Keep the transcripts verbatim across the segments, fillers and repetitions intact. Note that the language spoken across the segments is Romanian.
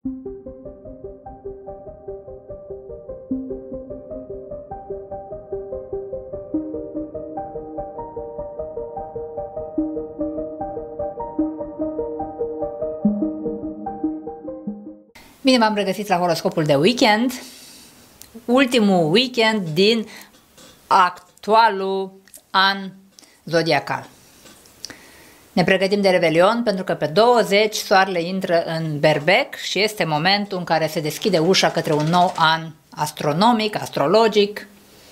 Bine v-am regăsit la horoscopul de weekend, ultimul weekend din actualul an zodiacal. Ne pregătim de Revelion pentru că pe douăzeci soarele intră în Berbec și este momentul în care se deschide ușa către un nou an astronomic, astrologic.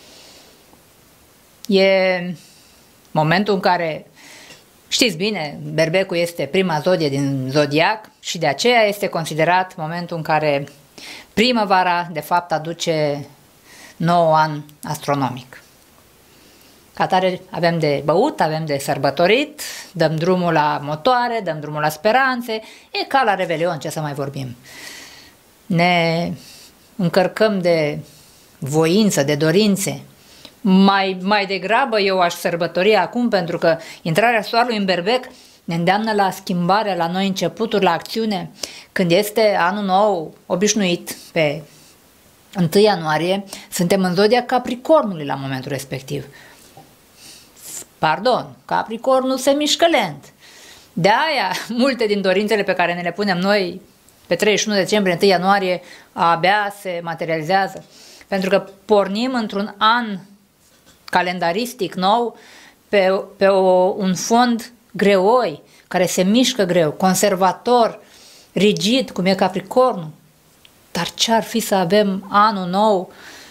E momentul în care, știți bine, Berbecul este prima zodie din zodiac și de aceea este considerat momentul în care primăvara de fapt aduce nou an astronomic. Ca atare avem de băut, avem de sărbătorit, dăm drumul la motoare, dăm drumul la speranțe, e ca la Revelion, ce să mai vorbim. Ne încărcăm de voință, de dorințe. Mai, mai degrabă eu aș sărbători acum pentru că intrarea soarelui în Berbec ne îndeamnă la schimbare, la noi începuturi, la acțiune. Când este anul nou obișnuit, pe întâi ianuarie, suntem în zodia Capricornului la momentul respectiv. Pardon, Capricornul se mișcă lent. De aia, multe din dorințele pe care ne le punem noi pe treizeci și unu decembrie, întâi ianuarie, abia se materializează. Pentru că pornim într-un an calendaristic nou pe, pe o, un fond greoi, care se mișcă greu, conservator, rigid, cum e Capricornul. Dar ce-ar fi să avem anul nou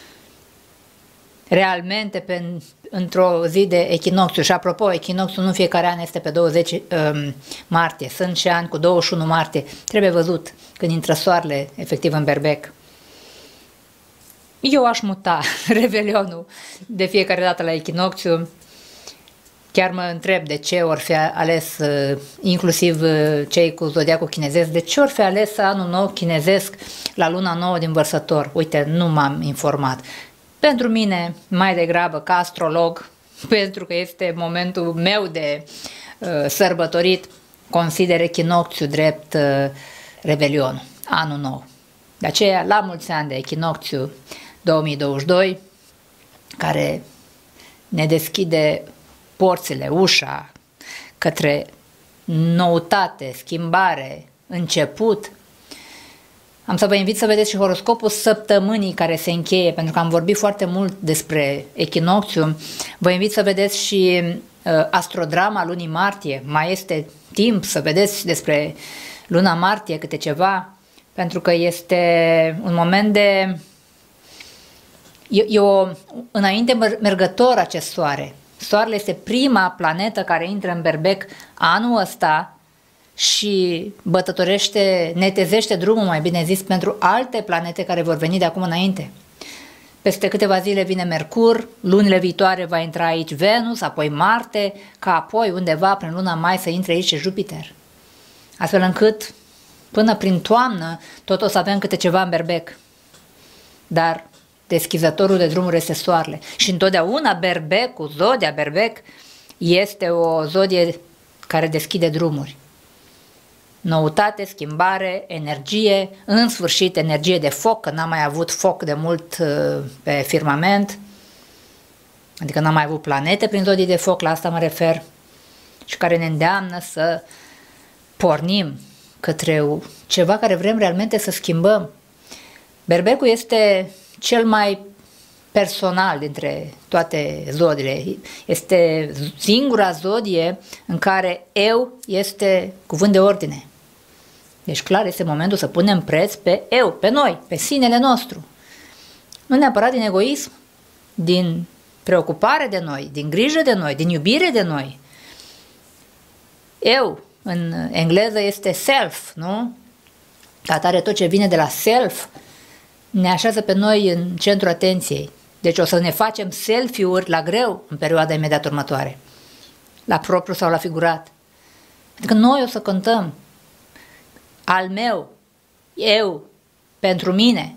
realmente pe, într-o zi de echinocțiu? Și apropo, echinocțiul nu fiecare an este pe douăzeci um, martie, sunt și ani cu douăzeci și unu martie. Trebuie văzut când intră soarele efectiv în Berbec. Eu aș muta Revelionul de fiecare dată la echinocțiu. Chiar mă întreb de ce ori fi ales, inclusiv cei cu zodiacul chinezesc, de ce ori fi ales anul nou chinezesc la luna nouă din Vărsător? Uite, nu m-am informat. Pentru mine, mai degrabă ca astrolog, pentru că este momentul meu de uh, sărbătorit, consider echinocțiu drept uh, Revelionul, anul nou. De aceea, la mulți ani de echinocțiu două mii douăzeci și doi, care ne deschide porțile, ușa către noutate, schimbare, început. Am să vă invit să vedeți și horoscopul săptămânii care se încheie, pentru că am vorbit foarte mult despre echinocțiu. Vă invit să vedeți și uh, astrodrama lunii martie. Mai este timp să vedeți despre luna martie câte ceva, pentru că este un moment de... E, e o înainte mergător acest soare. Soarele este prima planetă care intră în Berbec anul ăsta și bătătorește, netezește drumul, mai bine zis, pentru alte planete care vor veni de acum înainte. Peste câteva zile vine Mercur, lunile viitoare va intra aici Venus, apoi Marte, ca apoi undeva prin luna mai să intre aici Jupiter. Astfel încât până prin toamnă tot o să avem câte ceva în Berbec. Dar deschizătorul de drumuri este soarele. Și întotdeauna Berbecul, zodia Berbec, este o zodie care deschide drumuri. Noutate, schimbare, energie, în sfârșit energie de foc, că n-am mai avut foc de mult pe firmament, adică n-am mai avut planete prin zodii de foc, la asta mă refer, și care ne îndeamnă să pornim către ceva care vrem realmente să schimbăm. Berbecul este cel mai personal dintre toate zodiile. Este singura zodie în care eu este cuvânt de ordine. Deci clar este momentul să punem preț pe eu, pe noi, pe sinele nostru. Nu neapărat din egoism, din preocupare de noi, din grijă de noi, din iubire de noi. Eu, în engleză, este self, nu? Ca atare tot ce vine de la self ne așează pe noi în centrul atenției. Deci o să ne facem selfie-uri la greu în perioada imediat următoare. La propriu sau la figurat. Adică noi o să contăm al meu, eu, pentru mine.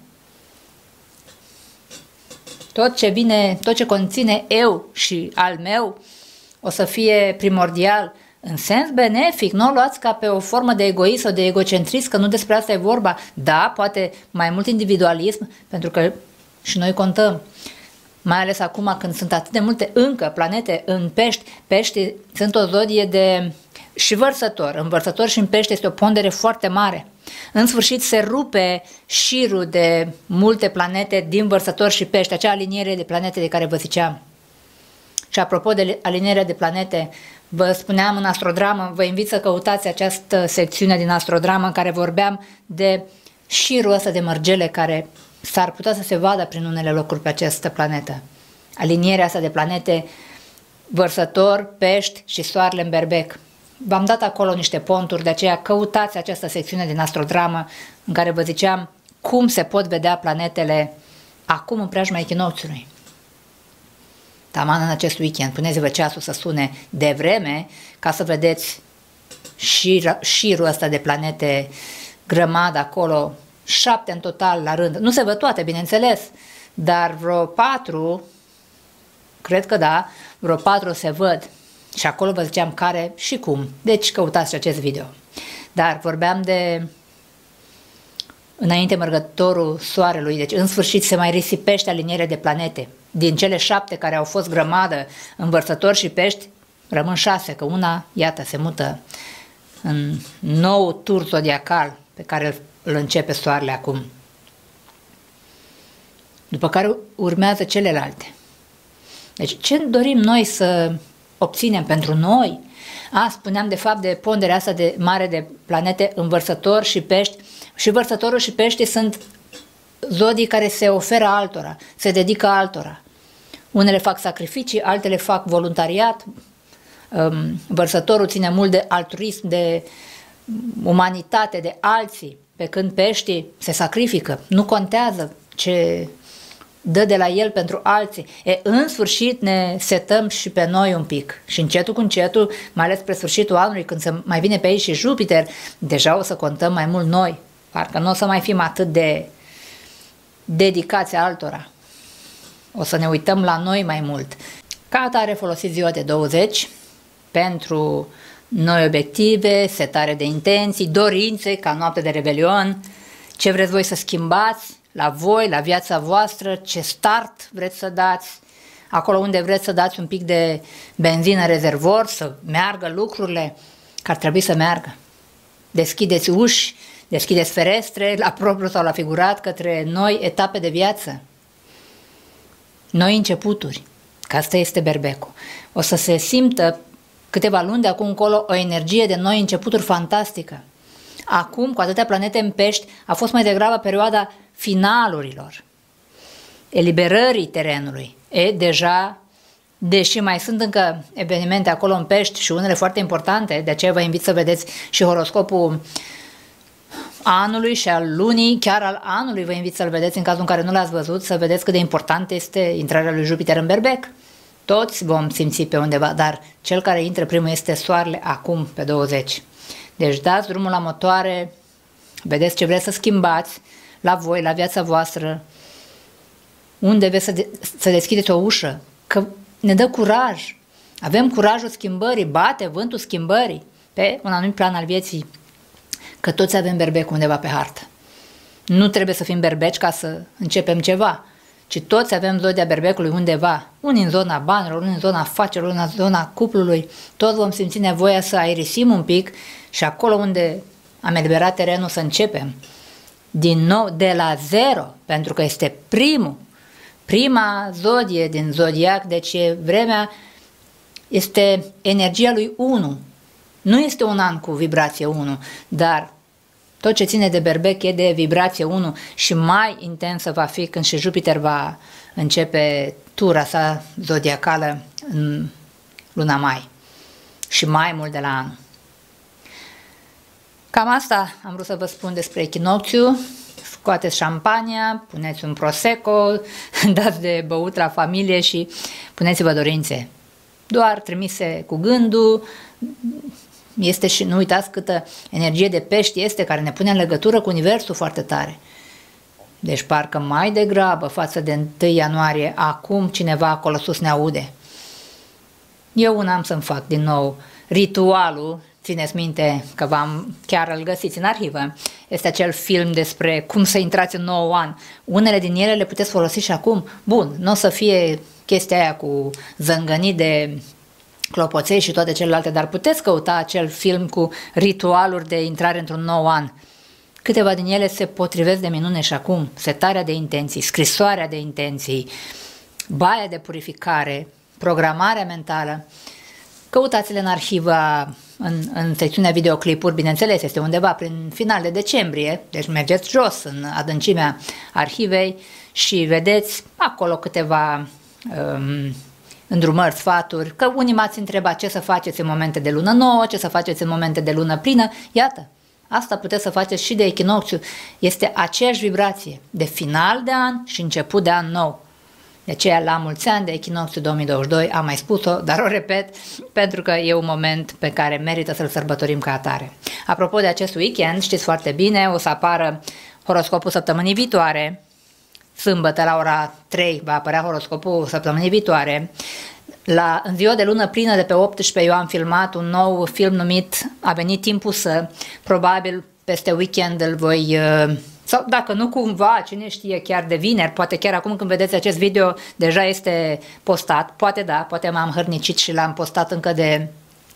Tot ce vine, tot ce conține eu și al meu o să fie primordial în sens benefic, nu o luați ca pe o formă de egoism sau de egocentrism, că nu despre asta e vorba. Da, poate mai mult individualism, pentru că și noi contăm. Mai ales acum când sunt atât de multe încă planete în pești. Pești sunt o zodie de și vărsător. În vărsător și în pești este o pondere foarte mare. În sfârșit se rupe șirul de multe planete din vărsător și pești, acea aliniere de planete de care vă ziceam. Și apropo de alinierea de planete, vă spuneam în Astrodramă, vă invit să căutați această secțiune din Astrodramă în care vorbeam de șirul ăsta de mărgele care s-ar putea să se vadă prin unele locuri pe această planetă. Alinierea asta de planete, vărsător, pești și soarele în berbec. V-am dat acolo niște ponturi, de aceea căutați această secțiune din Astrodramă în care vă ziceam cum se pot vedea planetele acum în preajma echinocțiului. Taman în acest weekend, puneți-vă ceasul să sune de vreme ca să vedeți șir, șirul ăsta de planete grămadă acolo, șapte în total la rând. Nu se văd toate, bineînțeles, dar vreo patru, cred că da, vreo patru se văd. Și acolo vă ziceam care și cum. Deci căutați acest video. Dar vorbeam de înainte mergătorul soarelui. Deci în sfârșit se mai risipește alinierea de planete. Din cele șapte care au fost grămadă în vărsători și pești, rămân șase, că una, iată, se mută în nou tur zodiacal pe care îl începe soarele acum. După care urmează celelalte. Deci ce dorim noi să obținem pentru noi? A, spuneam de fapt de ponderea asta de mare de planete în vărsător și pești. Și vărsătorul și pești sunt zodii care se oferă altora, se dedică altora. Unele fac sacrificii, altele fac voluntariat. Vărsătorul ține mult de altruism, de umanitate, de alții, pe când peștii se sacrifică. Nu contează ce dă de la el pentru alții. E, în sfârșit ne setăm și pe noi un pic. Și încetul cu încetul, mai ales spre sfârșitul anului, când se mai vine pe aici și Jupiter, deja o să contăm mai mult noi. Parcă nu o să mai fim atât de dedicați altora. O să ne uităm la noi mai mult. Ca atare folosiți ziua de douăzeci pentru noi obiective, setare de intenții, dorințe, ca noapte de Revelion, ce vreți voi să schimbați la voi, la viața voastră, ce start vreți să dați, acolo unde vreți să dați un pic de benzină în rezervor, să meargă lucrurile, că ar trebui să meargă. Deschideți uși, deschideți ferestre, la propriu sau la figurat, către noi etape de viață, noi începuturi, că asta este berbecul. O să se simtă câteva luni de acum încolo o energie de noi începuturi fantastică. Acum, cu atâtea planete în pești, a fost mai degrabă perioada finalurilor, eliberării terenului. E, deja, deși mai sunt încă evenimente acolo în pești și unele foarte importante, de aceea vă invit să vedeți și horoscopul anului și al lunii, chiar al anului vă invit să-l vedeți în cazul în care nu l-ați văzut, să vedeți cât de important este intrarea lui Jupiter în berbec. Toți vom simți pe undeva, dar cel care intră primul este soarele acum pe douăzeci. Deci dați drumul la motoare, vedeți ce vreți să schimbați la voi, la viața voastră, unde vreți să, de să deschideți o ușă, că ne dă curaj. Avem curajul schimbării, bate vântul schimbării pe un anumit plan al vieții, că toți avem berbec undeva pe hartă. Nu trebuie să fim berbeci ca să începem ceva, ci toți avem zodia berbecului undeva, unii în zona banilor, unii în zona afacerilor, unii în zona cuplului, toți vom simți nevoia să aerisim un pic și acolo unde am eliberat terenul să începem din nou de la zero, pentru că este primul, prima zodie din zodiac, deci e vremea, este energia lui unu. Nu este un an cu vibrație unu, dar tot ce ține de berbec e de vibrație unu și mai intensă va fi când și Jupiter va începe tura sa zodiacală în luna mai și mai mult de la anul. Cam asta am vrut să vă spun despre echinocțiu. Scoateți șampania, puneți un prosecco, dați de băut la familie și puneți-vă dorințe. Doar trimise cu gândul. Este și nu uitați câtă energie de pești este care ne pune în legătură cu universul foarte tare. Deci parcă mai degrabă față de întâi ianuarie, acum cineva acolo sus ne aude. Eu un am să-mi fac din nou Ritualul, țineți minte că v-am, chiar îl găsiți în arhivă, este acel film despre cum să intrați în nou an. Unele din ele le puteți folosi și acum. Bun, nu o să fie chestia aia cu zângănit de clopoței și toate celelalte, dar puteți căuta acel film cu ritualuri de intrare într-un nou an. Câteva din ele se potrivesc de minune și acum. Setarea de intenții, scrisoarea de intenții, baia de purificare, programarea mentală. Căutați-le în arhiva, în, în secțiunea videoclipuri, bineînțeles, este undeva prin final de decembrie, deci mergeți jos în adâncimea arhivei și vedeți acolo câteva um, îndrumări, sfaturi, că unii m-ați întrebat ce să faceți în momente de lună nouă, ce să faceți în momente de lună plină, iată, asta puteți să faceți și de echinocțiu, este aceeași vibrație de final de an și început de an nou. De aceea, la mulți ani de echinocțiu două mii douăzeci și doi, am mai spus-o, dar o repet, pentru că e un moment pe care merită să-l sărbătorim ca atare. Apropo de acest weekend, știți foarte bine, o să apară horoscopul săptămânii viitoare, sâmbătă la ora trei va apărea horoscopul săptămânii viitoare. La, în ziua de lună plină de pe optsprezece eu am filmat un nou film numit A venit timpul să, probabil peste weekend îl voi... Sau dacă nu cumva, cine știe, chiar de vineri, poate chiar acum când vedeți acest video deja este postat, poate da, poate m-am hărnicit și l-am postat încă de,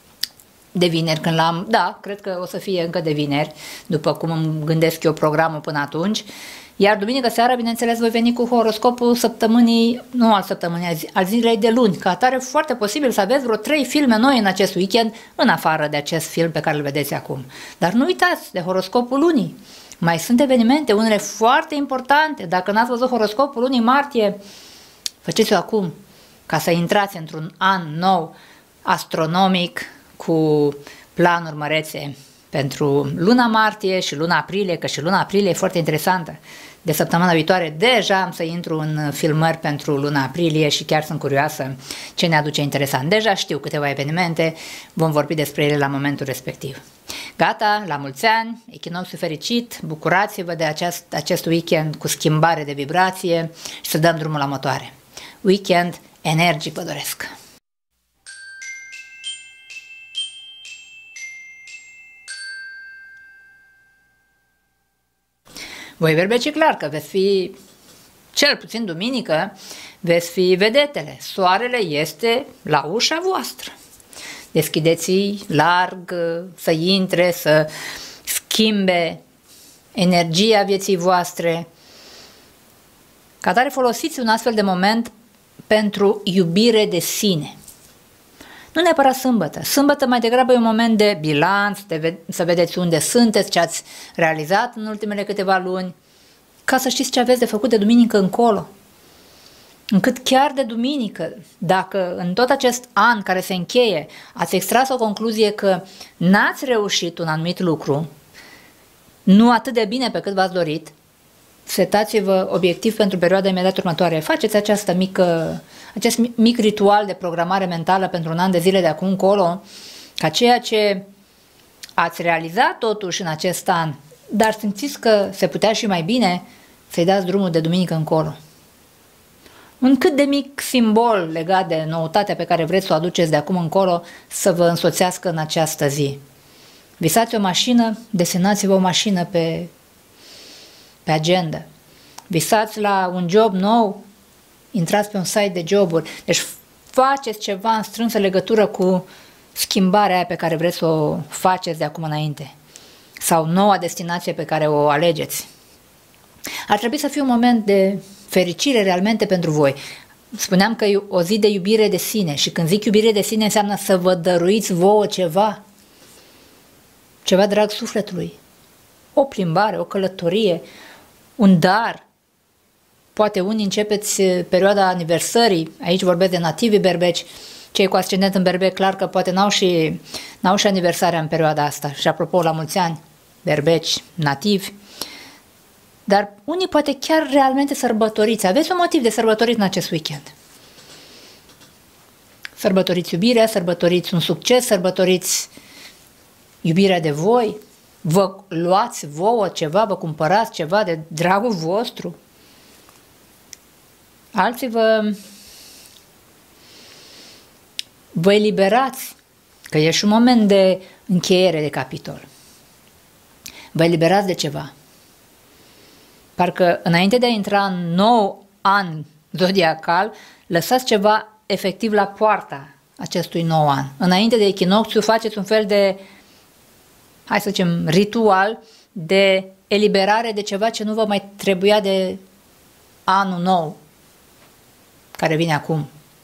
de vineri când l-am, da, cred că o să fie încă de vineri, după cum îmi gândesc eu programul până atunci. Iar duminică seara, bineînțeles, voi veni cu horoscopul săptămânii, nu al săptămânii, al zilei de luni, ca atare foarte posibil să aveți vreo trei filme noi în acest weekend, în afară de acest film pe care îl vedeți acum. Dar nu uitați de horoscopul lunii. Mai sunt evenimente, unele foarte importante. Dacă n-ați văzut horoscopul lunii martie, faceți-o acum, ca să intrați într-un an nou astronomic cu planuri mărețe pentru luna martie și luna aprilie, că și luna aprilie e foarte interesantă. De săptămâna viitoare deja am să intru în filmări pentru luna aprilie și chiar sunt curioasă ce ne aduce interesant. Deja știu câteva evenimente, vom vorbi despre ele la momentul respectiv. Gata, la mulți ani, echinocțiu fericit, bucurați-vă de acest, acest weekend cu schimbare de vibrație și să dăm drumul la motoare. Weekend energic vă doresc! Voi berbeci clar că veți fi, cel puțin duminică, veți fi vedetele. Soarele este la ușa voastră. Deschideți larg, să intre, să schimbe energia vieții voastre. Ca tare folosiți un astfel de moment pentru iubire de sine. Nu neapărat sâmbătă. Sâmbătă mai degrabă e un moment de bilanț, de ve să vedeți unde sunteți, ce ați realizat în ultimele câteva luni, ca să știți ce aveți de făcut de duminică încolo. Încât chiar de duminică, dacă în tot acest an care se încheie ați extras o concluzie că n-ați reușit un anumit lucru, nu atât de bine pe cât v-ați dorit, setați-vă obiectiv pentru perioada imediat următoare. Faceți această mică, acest mic ritual de programare mentală pentru un an de zile de acum încolo, ca ceea ce ați realizat totuși în acest an, dar simțiți că se putea și mai bine, să-i dați drumul de duminică încolo. Un cât de mic simbol legat de noutatea pe care vreți să o aduceți de acum încolo să vă însoțească în această zi. Visați o mașină, desenați-vă o mașină pe, pe agenda. Visați la un job nou, intrați pe un site de joburi. Deci faceți ceva în strânsă legătură cu schimbarea aia pe care vreți să o faceți de acum înainte. Sau noua destinație pe care o alegeți. Ar trebui să fie un moment de fericire realmente pentru voi. Spuneam că e o zi de iubire de sine și când zic iubire de sine înseamnă să vă dăruiți vouă ceva. Ceva drag sufletului. O plimbare, o călătorie, un dar. Poate unii începeți perioada aniversării, aici vorbesc de nativii berbeci, cei cu ascendent în berbec, clar că poate n-au și, n-au și aniversarea în perioada asta. Și apropo, la mulți ani, berbeci, nativi. Dar unii poate chiar realmente sărbătoriți. Aveți un motiv de sărbătorit în acest weekend. Sărbătoriți iubirea, sărbătoriți un succes, sărbătoriți iubirea de voi, vă luați vouă ceva, vă cumpărați ceva de dragul vostru. Alții vă, vă eliberați că e și un moment de încheiere de capitol. Vă eliberați de ceva. Parcă înainte de a intra în nou an zodiacal, lăsați ceva efectiv la poarta acestui nou an. Înainte de echinocțiu faceți un fel de, hai să zicem, ritual de eliberare de ceva ce nu vă mai trebuia de anul nou care vine acum.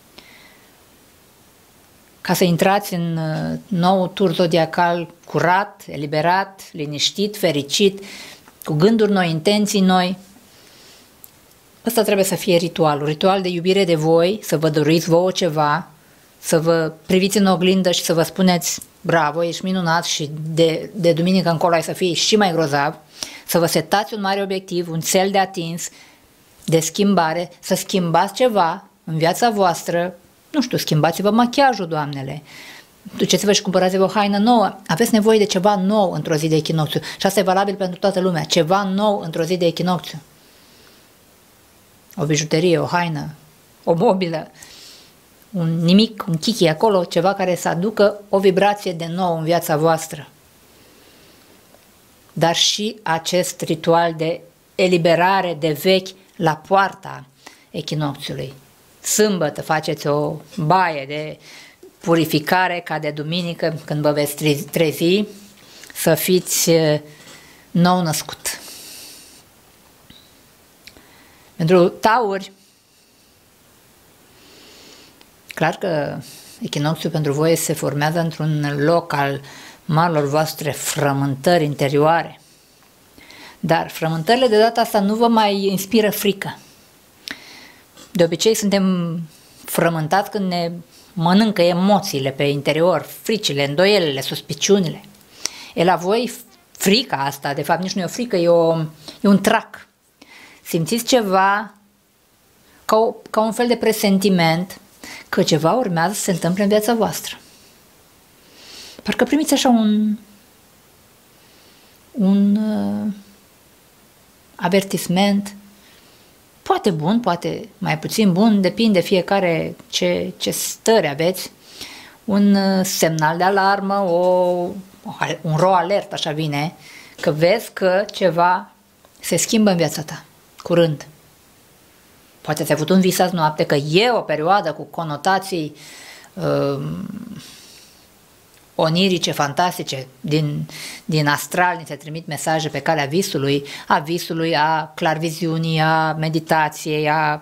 Ca să intrați în nou tur zodiacal curat, eliberat, liniștit, fericit, cu gânduri noi, intenții noi. Ăsta trebuie să fie ritualul, ritual de iubire de voi, să vă doriți vouă ceva, să vă priviți în oglindă și să vă spuneți bravo, ești minunat și de, de duminică încolo ai să fii și mai grozav, să vă setați un mare obiectiv, un cel de atins, de schimbare, să schimbați ceva în viața voastră, nu știu, schimbați-vă machiajul, doamnele, duceți-vă și cumpărați-vă o haină nouă, aveți nevoie de ceva nou într-o zi de echinocțiu și asta e valabil pentru toată lumea, ceva nou într-o zi de echinocțiu. O bijuterie, o haină, o mobilă, un nimic, un chichi acolo, ceva care să aducă o vibrație de nou în viața voastră. Dar și acest ritual de eliberare de vechi la poarta echinocțiului. Sâmbătă faceți o baie de purificare ca de duminică, când vă veți trezi, să fiți nou născut. Pentru tauri, clar că echinocțiul pentru voi se formează într-un loc al marilor voastre frământări interioare. Dar frământările de data asta nu vă mai inspiră frică. De obicei suntem frământați când ne mănâncă emoțiile pe interior, fricile, îndoielile, suspiciunile. E la voi frica asta, de fapt nici nu e o frică, e, o, e un trac. Simțiți ceva ca, o, ca un fel de presentiment că ceva urmează să se întâmple în viața voastră. Parcă primiți așa un, un uh, avertisment, poate bun, poate mai puțin bun, depinde fiecare ce, ce stări aveți, un uh, semnal de alarmă, o, un ro alert, așa vine, că vezi că ceva se schimbă în viața ta, curând. Poate ați avut un vis azi noapte, că e o perioadă cu conotații uh, onirice, fantastice, din, din astral, ni se trimit mesaje pe calea visului, a visului, a clarviziunii, a meditației, a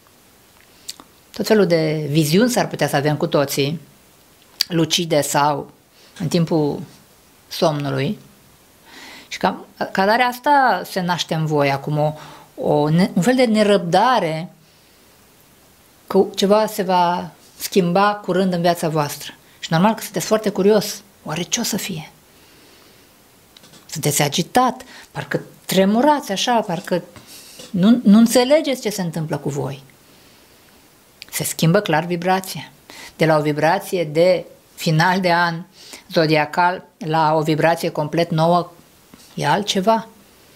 tot felul de viziuni s-ar putea să avem cu toții, lucide sau în timpul somnului. Și ca, ca dare asta se naște în voi acum o, o, un fel de nerăbdare că ceva se va schimba curând în viața voastră. Și normal că sunteți foarte curios. Oare ce o să fie? Sunteți agitat, parcă tremurați așa, parcă nu, nu înțelegeți ce se întâmplă cu voi. Se schimbă clar vibrația. De la o vibrație de final de an zodiacal la o vibrație complet nouă e altceva.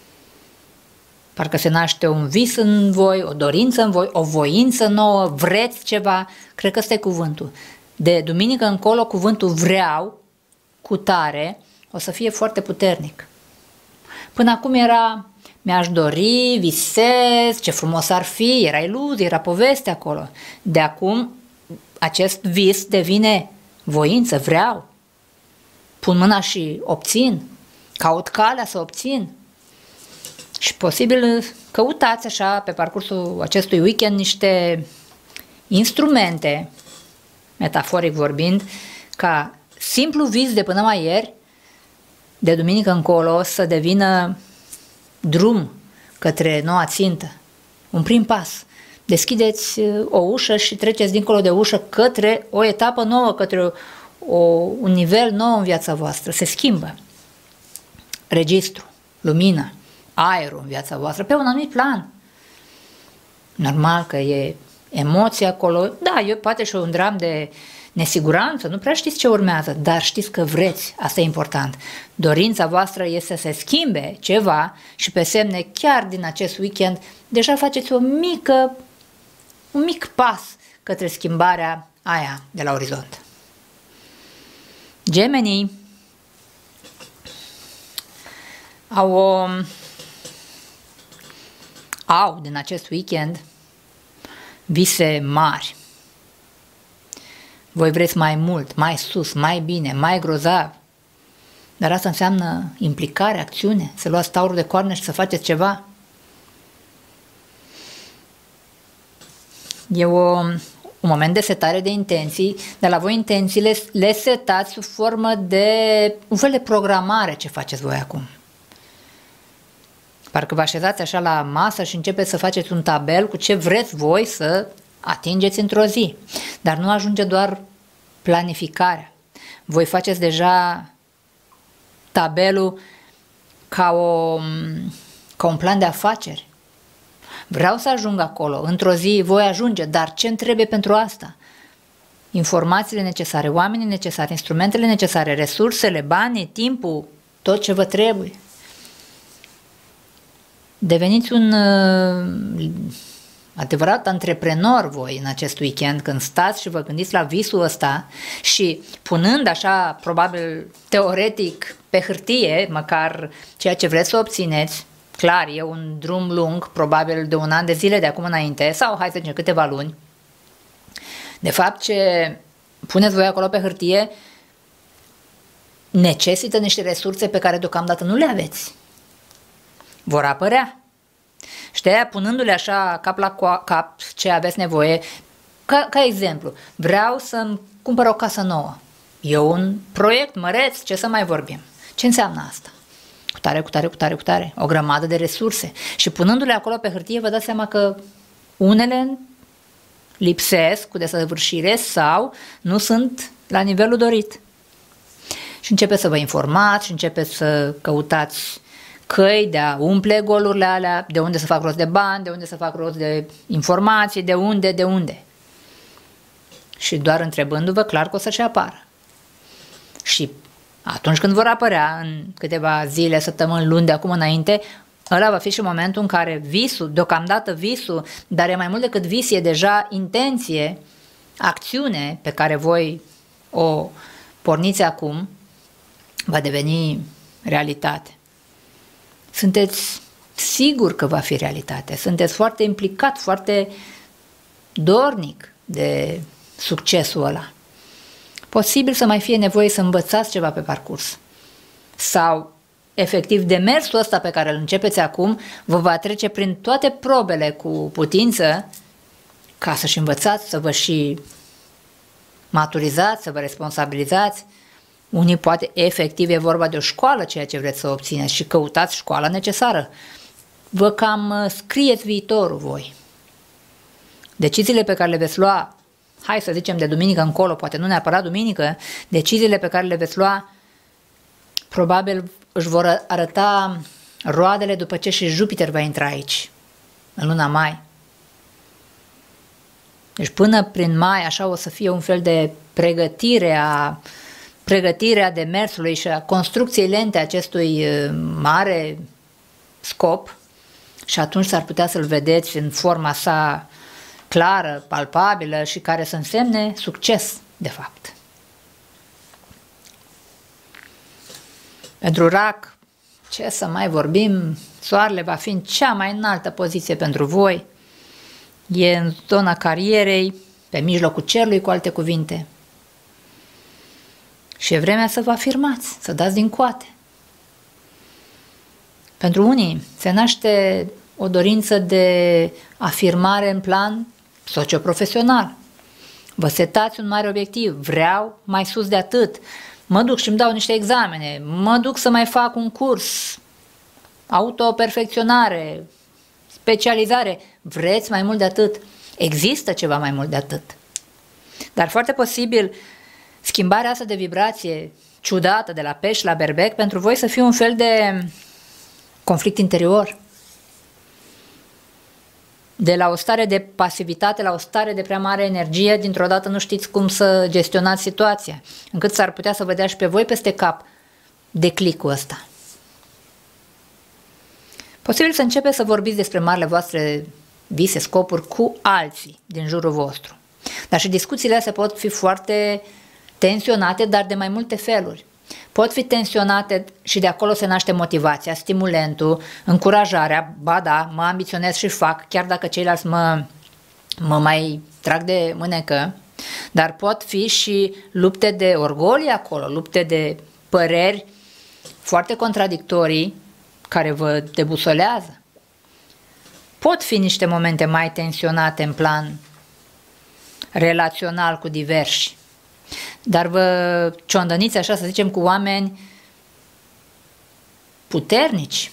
Parcă se naște un vis în voi, o dorință în voi, o voință nouă, vreți ceva. Cred că ăsta e cuvântul. De duminică încolo, cuvântul vreau, cu tare, o să fie foarte puternic. Până acum era mi-aș dori, visez, ce frumos ar fi, era iluzie, era poveste acolo. De acum, acest vis devine voință, vreau. Pun mâna și obțin, caut calea să obțin. Și posibil căutați așa pe parcursul acestui weekend niște instrumente, metaforic vorbind, ca simplu vis de până mai ieri, de duminică încolo, să devină drum către noua țintă. Un prim pas. Deschideți o ușă și treceți dincolo de ușă către o etapă nouă, către o, un nivel nou în viața voastră. Se schimbă registru, lumină, aerul în viața voastră, pe un anumit plan. Normal că e emoție acolo, da, e poate și un dram de nesiguranță, nu prea știți ce urmează, dar știți că vreți, asta e important. Dorința voastră este să se schimbe ceva și pe semne chiar din acest weekend deja faceți o mică, un mic pas către schimbarea aia de la orizont. Gemenii au, o, au din acest weekend vise mari. Voi vreți mai mult, mai sus, mai bine, mai grozav. Dar asta înseamnă implicare, acțiune, să luați taurul de coarne și să faceți ceva. E o, un moment de setare de intenții, dar la voi intențiile le setați sub formă de un fel de programare ce faceți voi acum. Parcă vă așezați așa la masă și începeți să faceți un tabel cu ce vreți voi să atingeți într-o zi. Dar nu ajunge doar planificarea. Voi faceți deja tabelul ca, o, ca un plan de afaceri. Vreau să ajung acolo, într-o zi voi ajunge, dar ce îmi trebuie pentru asta? Informațiile necesare, oamenii necesari, instrumentele necesare, resursele, banii, timpul, tot ce vă trebuie. Deveniți un uh, adevărat antreprenor voi în acest weekend când stați și vă gândiți la visul ăsta și punând așa, probabil teoretic, pe hârtie, măcar ceea ce vreți să obțineți. Clar, e un drum lung, probabil de un an de zile de acum înainte, sau hai să zicem câteva luni. De fapt, ce puneți voi acolo pe hârtie necesită niște resurse pe care deocamdată nu le aveți. Vor apărea. Și de aia, punându-le așa cap la cap ce aveți nevoie, ca, ca exemplu, vreau să-mi cumpăr o casă nouă. E un proiect măreț, ce să mai vorbim? Ce înseamnă asta? Cu tare, cu tare, cu tare, cu tare. O grămadă de resurse. Și punându-le acolo pe hârtie, vă dați seama că unele lipsesc cu desăvârșire sau nu sunt la nivelul dorit. Și începeți să vă informați și începeți să căutați căi de a umple golurile alea, de unde să fac rost de bani, de unde să fac rost de informații, de unde, de unde. Și doar întrebându-vă, clar că o să-și apară. Și atunci când vor apărea, în câteva zile, săptămâni, luni de acum înainte, ăla va fi și momentul în care visul, deocamdată visul, dar e mai mult decât vis, e deja intenție, acțiune pe care voi o porniți acum, va deveni realitate. Sunteți siguri că va fi realitate, sunteți foarte implicat, foarte dornic de succesul ăla. Posibil să mai fie nevoie să învățați ceva pe parcurs. Sau, efectiv, demersul ăsta pe care îl începeți acum vă va trece prin toate probele cu putință ca să-și învățați, să vă și maturizați, să vă responsabilizați. Unii poate efectiv e vorba de o școală ceea ce vreți să obțineți și căutați școala necesară. Vă cam scrieți viitorul voi. Deciziile pe care le veți lua, hai să zicem de duminică încolo, poate nu neapărat duminică, deciziile pe care le veți lua probabil își vor arăta roadele după ce și Jupiter va intra aici, în luna mai. Deci până prin mai așa o să fie un fel de pregătire a pregătirea demersului și a construcției lente acestui mare scop și atunci s-ar putea să-l vedeți în forma sa clară, palpabilă și care să însemne succes, de fapt. Pentru rac, ce să mai vorbim, soarele va fi în cea mai înaltă poziție pentru voi, e în zona carierei, pe mijlocul cerului, cu alte cuvinte. Și e vremea să vă afirmați, să dați din coate. Pentru unii se naște o dorință de afirmare în plan socioprofesional. Vă setați un mare obiectiv, vreau mai sus de atât, mă duc și îmi dau niște examene, mă duc să mai fac un curs, autoperfecționare, specializare, vreți mai mult de atât, există ceva mai mult de atât. Dar foarte posibil schimbarea asta de vibrație ciudată de la pești la berbec pentru voi să fie un fel de conflict interior. De la o stare de pasivitate la o stare de prea mare energie, dintr-o dată nu știți cum să gestionați situația, încât s-ar putea să vă dea și pe voi peste cap declicul ăsta. Posibil să începeți să vorbiți despre marile voastre vise, scopuri cu alții din jurul vostru. Dar și discuțiile astea pot fi foarte tensionate, dar de mai multe feluri. Pot fi tensionate și de acolo se naște motivația, stimulentul, încurajarea, ba da, mă ambiționez și fac, chiar dacă ceilalți mă, mă mai trag de mânecă, dar pot fi și lupte de orgolii acolo, lupte de păreri foarte contradictorii care vă debusolează. Pot fi niște momente mai tensionate în plan relațional cu diversi, dar vă ciondăniți, așa să zicem, cu oameni puternici.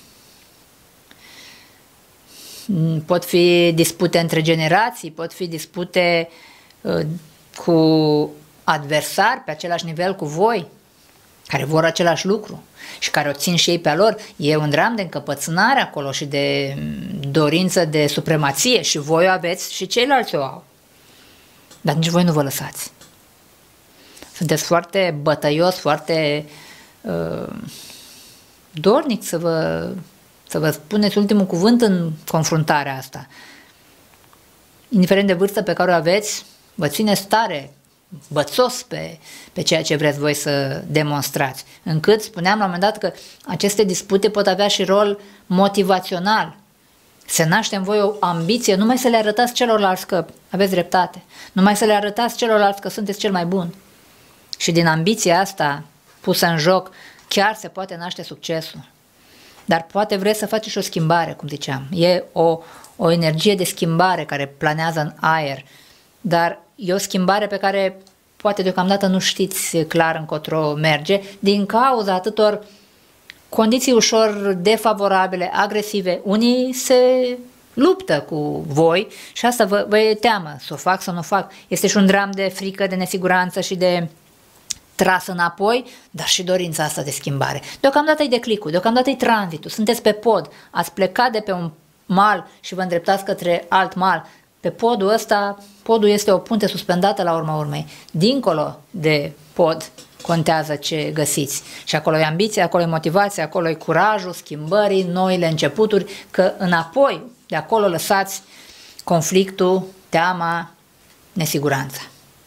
Pot fi dispute între generații, pot fi dispute uh, cu adversari pe același nivel cu voi, care vor același lucru și care o țin și ei pe lor. E un dram de încăpățânare acolo și de dorință de supremație și voi o aveți și ceilalți o au. Dar nici voi nu vă lăsați. Sunteți foarte bătăios, foarte uh, dornic să vă, să vă spuneți ultimul cuvânt în confruntarea asta. Indiferent de vârsta pe care o aveți, vă țineți tare, bățos pe, pe ceea ce vreți voi să demonstrați. Încât spuneam la un moment dat că aceste dispute pot avea și rol motivațional. Se naște în voi o ambiție, numai să le arătați celorlalți că aveți dreptate, numai să le arătați celorlalți că sunteți cel mai bun. Și din ambiția asta pusă în joc chiar se poate naște succesul. Dar poate vreți să faceți și o schimbare, cum ziceam. E o, o energie de schimbare care planează în aer, dar e o schimbare pe care poate deocamdată nu știți clar încotro merge, din cauza atâtor condiții ușor defavorabile, agresive. Unii se luptă cu voi și asta vă, vă e teamă, să o fac, să nu o fac. Este și un dram de frică, de nesiguranță și de tras înapoi, dar și dorința asta de schimbare. Deocamdată e declicul, deocamdată e tranzitul, sunteți pe pod, ați plecat de pe un mal și vă îndreptați către alt mal. Pe podul ăsta, podul este o punte suspendată la urma urmei. Dincolo de pod contează ce găsiți. Și acolo e ambiția, acolo e motivația, acolo e curajul schimbării, noile începuturi, că înapoi, de acolo lăsați conflictul, teama, nesiguranța.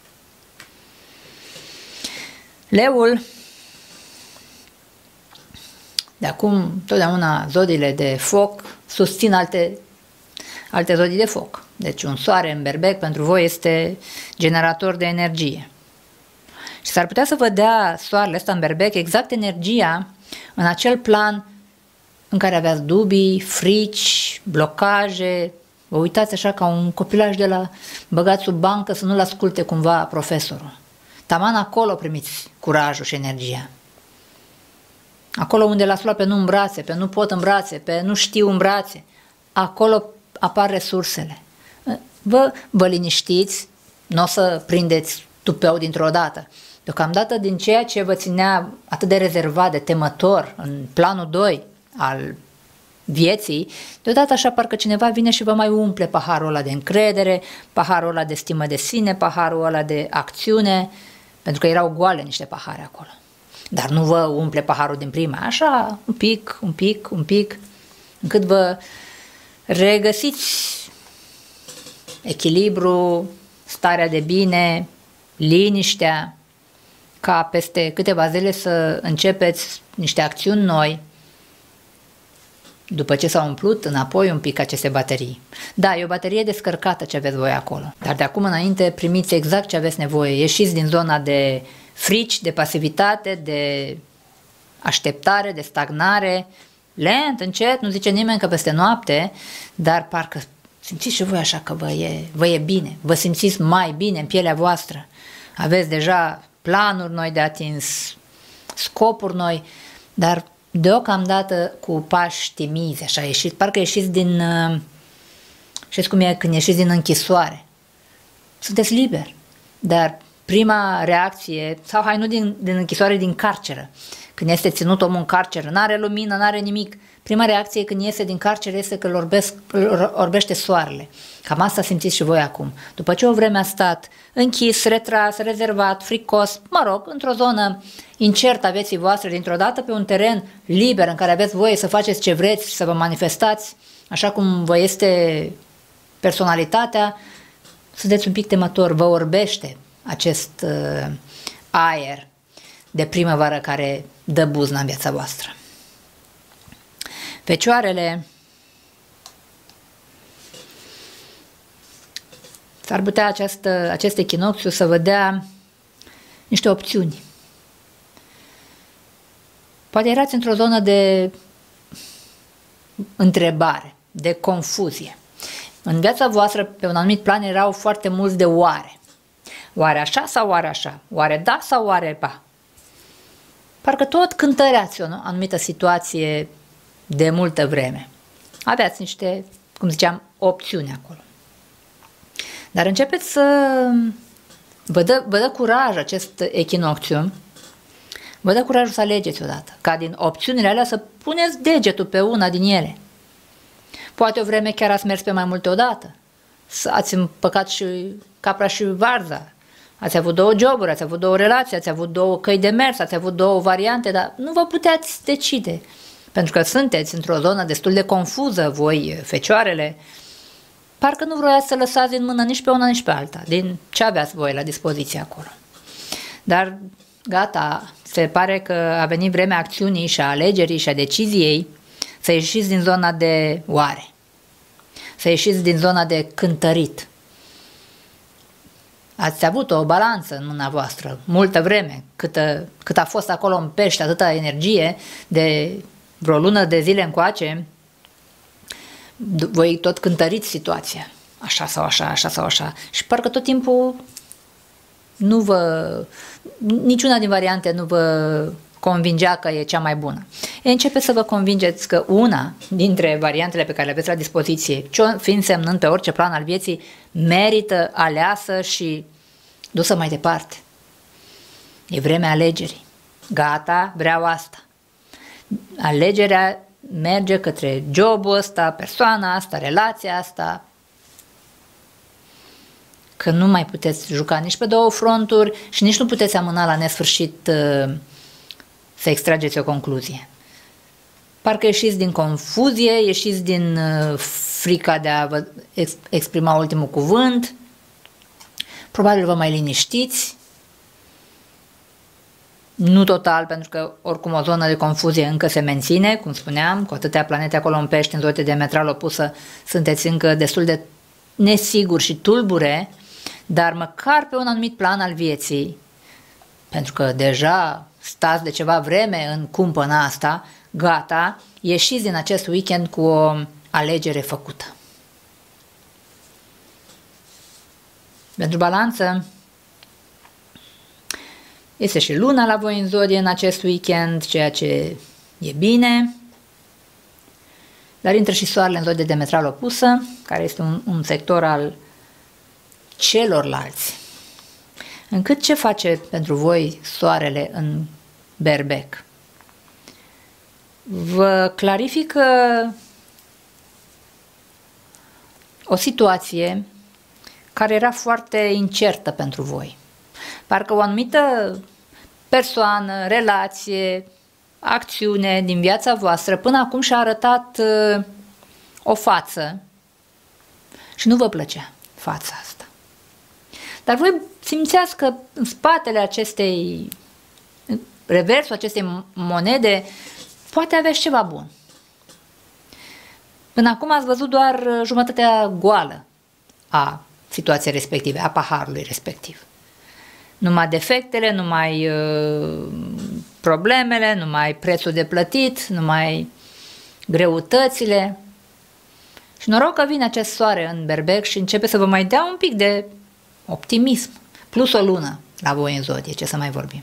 Leul, de acum, totdeauna zodiile de foc susțin alte, alte zodii de foc. Deci un soare în berbec pentru voi este generator de energie. Și s-ar putea să vă dea soarele ăsta în berbec exact energia în acel plan în care aveați dubii, frici, blocaje. Vă uitați așa ca un copilaj de la băgat sub bancă să nu-l asculte cumva profesorul. Taman acolo primiți curajul și energia. Acolo unde l-ați luat pe nu în brațe, pe nu pot în brațe, pe nu știu în brațe, acolo apar resursele. Vă, vă liniștiți, nu o să prindeți tupeu dintr-o dată. Deocamdată din ceea ce vă ținea atât de rezervat, de temător în planul doi al vieții, deodată așa parcă cineva vine și vă mai umple paharul ăla de încredere, paharul ăla de stimă de sine, paharul ăla de acțiune, pentru că erau goale niște pahare acolo. Dar nu vă umple paharul din prima, așa, un pic, un pic, un pic, încât vă regăsiți echilibru, starea de bine, liniștea, ca peste câteva zile să începeți niște acțiuni noi, după ce s-au umplut înapoi un pic aceste baterii. Da, e o baterie descărcată ce aveți voi acolo, dar de acum înainte primiți exact ce aveți nevoie. Ieșiți din zona de frici, de pasivitate, de așteptare, de stagnare, lent, încet, nu zice nimeni că peste noapte, dar parcă simțiți și voi așa că vă e, vă e bine, vă simțiți mai bine în pielea voastră. Aveți deja planuri noi de atins, scopuri noi, dar deocamdată cu pași timizi, așa, ieșiți, parcă ieșiți din, știți cum e când ieșiți din închisoare. Sunteți liberi, dar prima reacție, sau hai nu din, din închisoare, din carceră, când este ținut omul în carceră, n-are lumină, n-are nimic, prima reacție când iese din carceră este că îl, orbesc, îl orbește soarele. Cam asta simțiți și voi acum. După ce o vreme a stat închis, retras, rezervat, fricos, mă rog, într-o zonă incertă a vieții voastre, dintr-o dată pe un teren liber în care aveți voie să faceți ce vreți, să vă manifestați așa cum vă este personalitatea, sunteți un pic temător, vă orbește acest, aer de primăvară care dă buzna în viața voastră. Fecioarele, s-ar putea această, acest echinocțiu să vă dea niște opțiuni. Poate erați într-o zonă de întrebare, de confuzie. În viața voastră, pe un anumit plan, erau foarte mulți de oare. Oare așa sau oare așa? Oare da sau oare ba? Parcă tot cântăreați o anumită situație de multă vreme. Aveați niște, cum ziceam, opțiuni acolo. Dar începeți să vă dă, vă dă curaj acest echinocțiu, vă dă curajul să alegeți odată, ca din opțiunile alea să puneți degetul pe una din ele. Poate o vreme chiar ați mers pe mai multe odată, ați împăcat și capra și varza, ați avut două joburi, ați avut două relații, ați avut două căi de mers, ați avut două variante, dar nu vă puteți decide, pentru că sunteți într-o zonă destul de confuză, voi, fecioarele, parcă nu vroiați să lăsați din mână nici pe una, nici pe alta, din ce aveați voi la dispoziție acolo. Dar gata, se pare că a venit vremea acțiunii și a alegerii și a deciziei să ieșiți din zona de oare, să ieșiți din zona de cântărit. Ați avut o balanță în mâna voastră multă vreme, cât, cât a fost acolo în pește atâta energie, de vreo lună de zile încoace, voi tot cântăriți situația, așa sau așa, așa sau așa, și parcă tot timpul nu vă, niciuna din variante nu vă convingea că e cea mai bună. E, începe să vă convingeți că una dintre variantele pe care le aveți la dispoziție, ce fiind semnând pe orice plan al vieții, merită aleasă și dusă mai departe. E vremea alegerii. Gata, vreau asta. Alegerea merge către jobul ăsta, persoana asta, relația asta, că nu mai puteți juca nici pe două fronturi și nici nu puteți amâna la nesfârșit uh, să extrageți o concluzie. Parcă ieșiți din confuzie, ieșiți din uh, frica de a vă ex exprima ultimul cuvânt, probabil vă mai liniștiți, nu total, pentru că oricum o zonă de confuzie încă se menține, cum spuneam, cu atâtea planete acolo în pești, în zodie diametral opusă, sunteți încă destul de nesiguri și tulbure, dar măcar pe un anumit plan al vieții, pentru că deja stați de ceva vreme în cumpăna asta, gata, ieșiți din acest weekend cu o alegere făcută. Pentru balanță, este și luna la voi în zodie în acest weekend, ceea ce e bine, dar intră și soarele în zodie diametral opusă, care este un, un sector al celorlalți. Încât ce face pentru voi soarele în Berbec? Vă clarifică o situație care era foarte incertă pentru voi. Parcă o anumită persoană, relație, acțiune din viața voastră până acum și-a arătat uh, o față și nu vă plăcea fața asta. Dar voi simțeați că în spatele acestei, reversul acestei monede, poate aveți ceva bun. Până acum ați văzut doar jumătatea goală a situației respective, a paharului respectiv. Numai defectele, numai uh, problemele, numai prețul de plătit, numai greutățile. Și noroc că vine acest soare în Berbec și începe să vă mai dea un pic de optimism, plus o lună la voi în zodie, ce să mai vorbim.